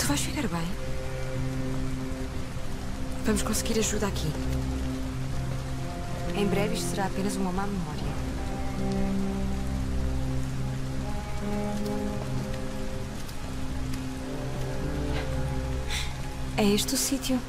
vais ficar bem. Vamos conseguir ajuda aqui. Em breve isto será apenas uma má memória. É este o sítio?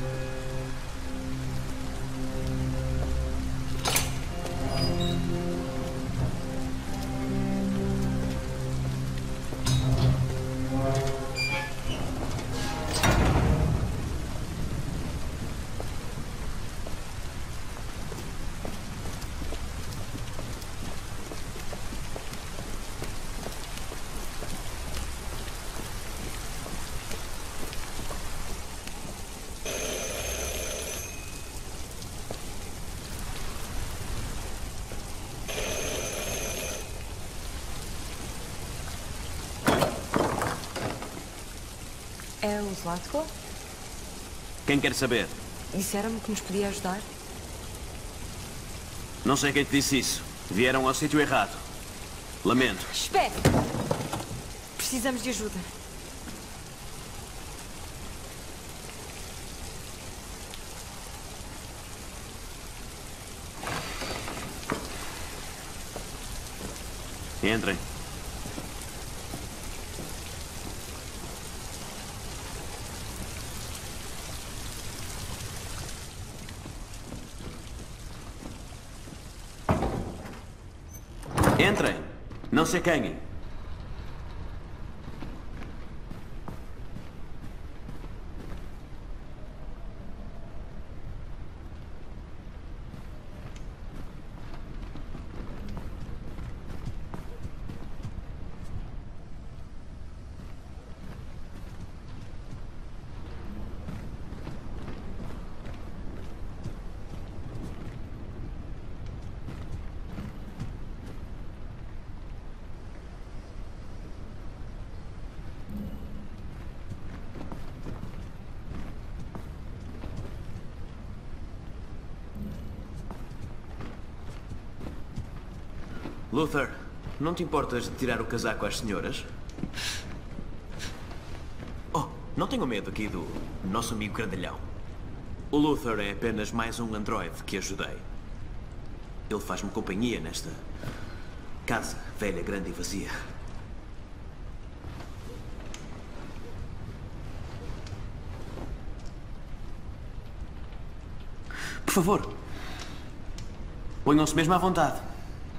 É o Zlatko? Quem quer saber? Disseram-me que nos podia ajudar. Não sei quem te disse isso. Vieram ao sítio errado. Lamento. Espere! Precisamos de ajuda. Entrem. Entrem. Não se acanhem. Luther, não te importas de tirar o casaco às senhoras? Oh, não tenho medo aqui do nosso amigo grandalhão. O Luther é apenas mais um androide que ajudei. Ele faz-me companhia nesta casa velha, grande e vazia. Por favor, ponham-se mesmo à vontade.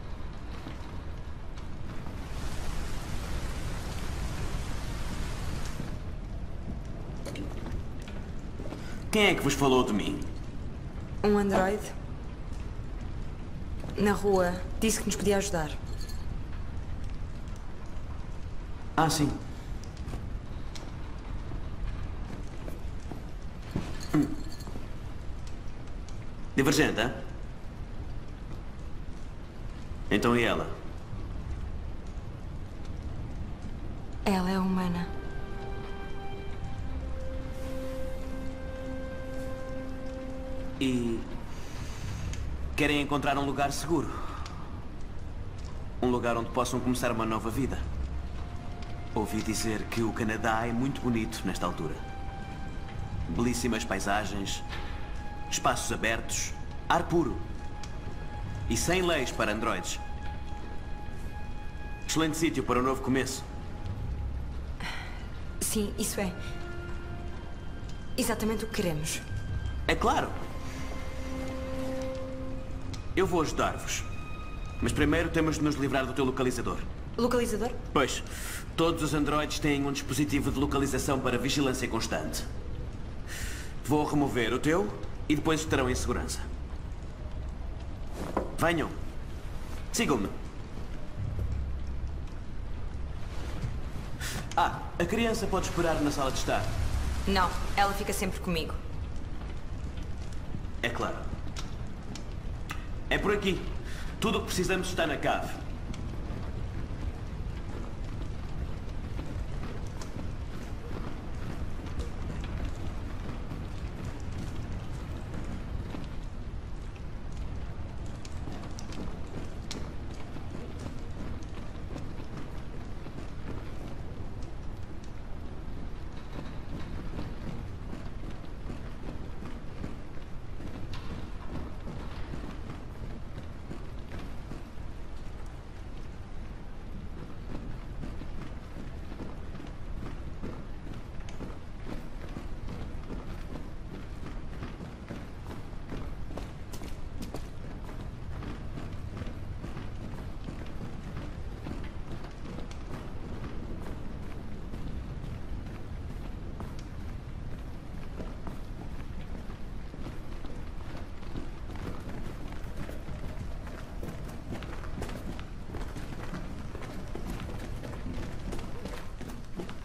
Quem é que vos falou de mim? Um androide. Na rua, disse que nos podia ajudar. Ah, sim. Divergente, hã? Então e ela? Ela é humana. E querem encontrar um lugar seguro. Um lugar onde possam começar uma nova vida. Ouvi dizer que o Canadá é muito bonito nesta altura. Belíssimas paisagens, espaços abertos, ar puro. E sem leis para androides. Excelente sítio para um novo começo. Sim, isso é exatamente o que queremos. É claro. Eu vou ajudar-vos. Mas primeiro temos de nos livrar do teu localizador. Localizador? Pois, todos os androides têm um dispositivo de localização para vigilância constante. Vou remover o teu e depois estarão em segurança. Venham. Sigam-me. Ah, a criança pode esperar na sala de estar. Não, ela fica sempre comigo. É claro. É por aqui. Tudo o que precisamos está na cave.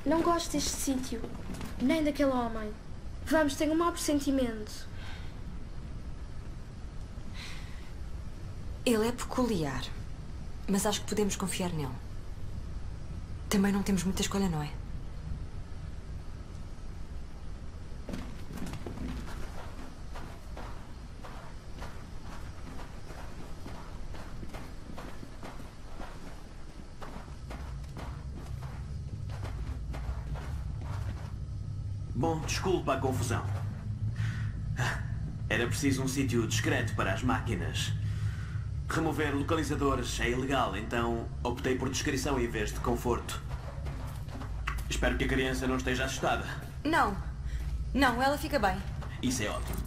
Não gosto deste sítio, nem daquele homem. Vamos, tenho um mau pressentimento. Ele é peculiar, mas acho que podemos confiar nele. Também não temos muita escolha, não é? Bom, desculpa a confusão. Era preciso um sítio discreto para as máquinas. Remover localizadores é ilegal, então optei por descrição em vez de conforto. Espero que a criança não esteja assustada. Não. Não, ela fica bem. Isso é ótimo.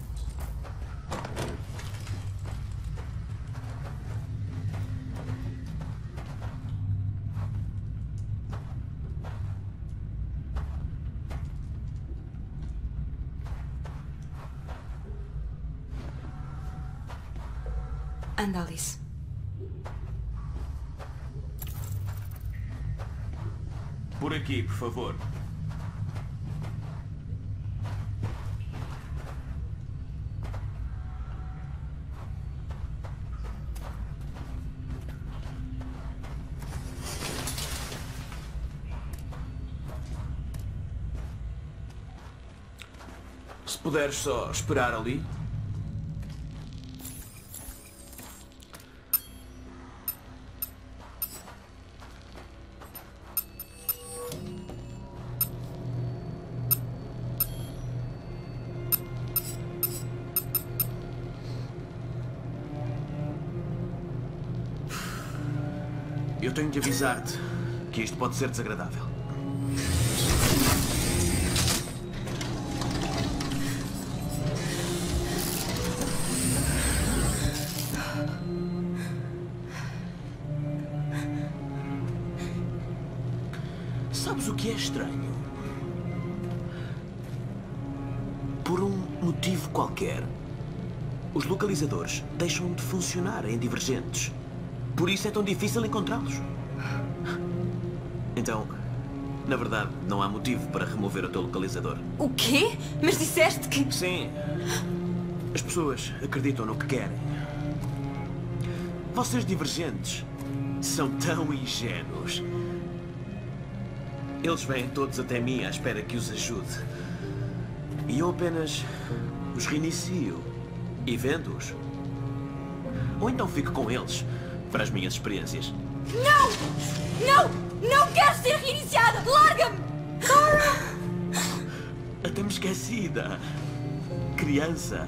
Anda, Alice. Por aqui, por favor. Se puderes só esperar ali. Eu tenho de avisar-te que isto pode ser desagradável. Sabes o que é estranho? Por um motivo qualquer, os localizadores deixam de funcionar em Divergentes. Por isso é tão difícil encontrá-los. Então, na verdade, não há motivo para remover o teu localizador. O quê? Mas disseste que... Sim. As pessoas acreditam no que querem. Vocês Divergentes são tão ingênuos. Eles vêm todos até mim à espera que os ajude. E eu apenas os reinicio. E vendo-os. Ou então fico com eles para as minhas experiências. Não! Não! Não quero ser reiniciada! Larga-me! Até me esquecida. Criança.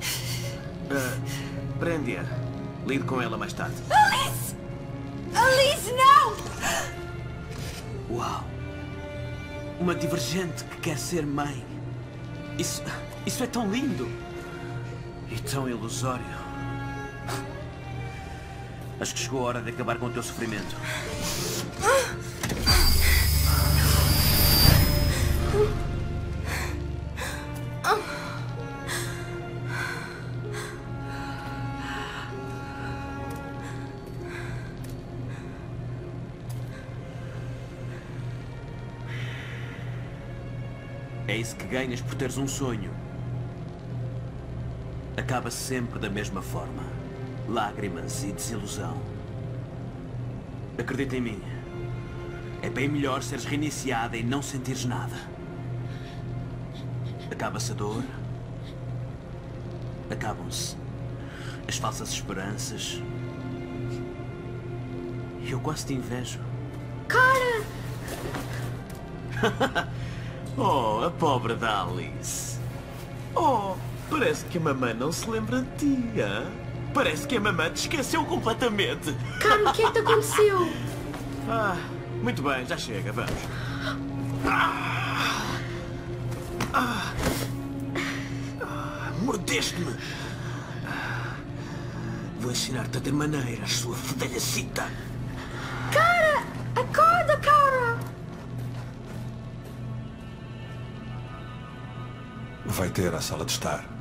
Prende-a. Lido com ela mais tarde. Alice! Alice, não! Uau! Uma Divergente que quer ser mãe. Isso é tão lindo. E tão ilusório. Acho que chegou a hora de acabar com o teu sofrimento. É isso que ganhas por teres um sonho. Acaba sempre da mesma forma. Lágrimas e desilusão. Acredita em mim. É bem melhor seres reiniciada e não sentires nada. Acaba-se a dor. Acabam-se as falsas esperanças. Eu quase te invejo. Cara! Oh, a pobre da Alice. Oh, parece que a mamã não se lembra de ti, hein? Parece que a mamã te esqueceu completamente. Cara, o que é que te aconteceu? Muito bem, já chega, vamos. Mordeste-me. Vou ensinar-te a ter maneiras, sua fedelhacita. Cara! Acorda, cara! Vai ter a sala de estar.